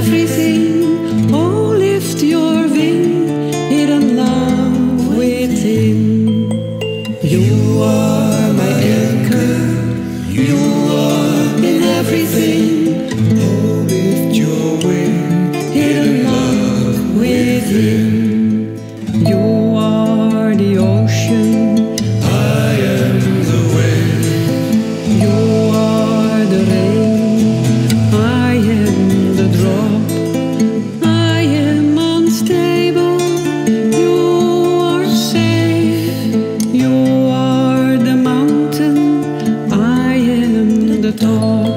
everything. Oh, lift your wing, hidden love within. You are my anchor, you are in everything. Oh, lift your wing, hidden love within. You are the ocean, I am the wave. you are the rain, I am the drop. I am unstable, you are safe. You are the mountain, I am the top.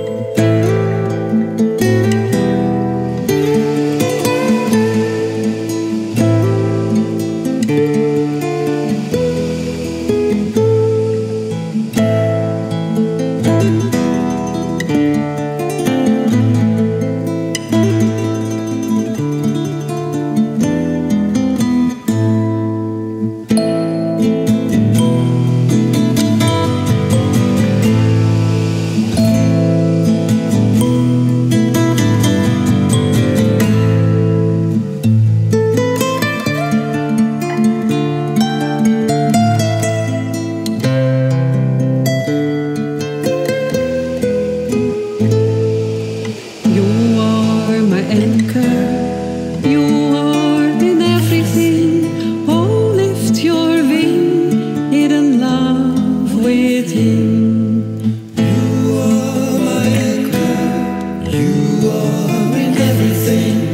You are my anchor, you are in everything. Oh, lift your wing, hidden love within. You are my anchor, you are in everything.